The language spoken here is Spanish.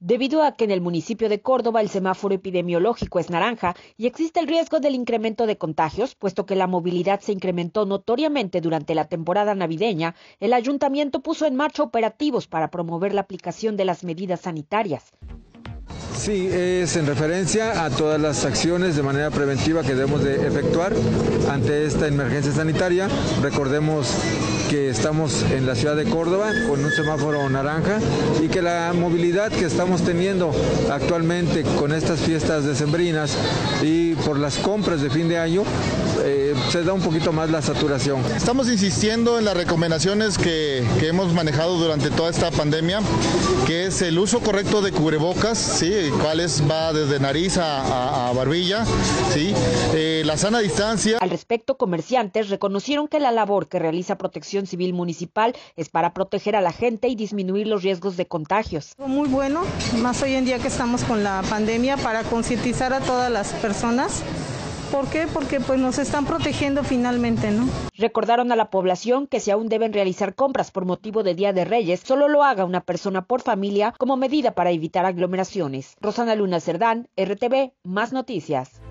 Debido a que en el municipio de Córdoba el semáforo epidemiológico es naranja y existe el riesgo del incremento de contagios, puesto que la movilidad se incrementó notoriamente durante la temporada navideña, el ayuntamiento puso en marcha operativos para promover la aplicación de las medidas sanitarias. Sí, es en referencia a todas las acciones de manera preventiva que debemos de efectuar ante esta emergencia sanitaria. Recordemos que estamos en la ciudad de Córdoba con un semáforo naranja y que la movilidad que estamos teniendo actualmente con estas fiestas decembrinas y por las compras de fin de año, se da un poquito más la saturación. Estamos insistiendo en las recomendaciones que hemos manejado durante toda esta pandemia, que es el uso correcto de cubrebocas, ¿sí? Cuáles va desde nariz a barbilla, ¿sí? La sana distancia. Al respecto, comerciantes reconocieron que la labor que realiza Protección Civil Municipal es para proteger a la gente y disminuir los riesgos de contagios. Muy bueno, más hoy en día que estamos con la pandemia, para concientizar a todas las personas. ¿Por qué? Porque pues nos están protegiendo finalmente, ¿no? Recordaron a la población que si aún deben realizar compras por motivo de Día de Reyes, solo lo haga una persona por familia como medida para evitar aglomeraciones. Rosana Luna Cerdán, RTV, Más Noticias.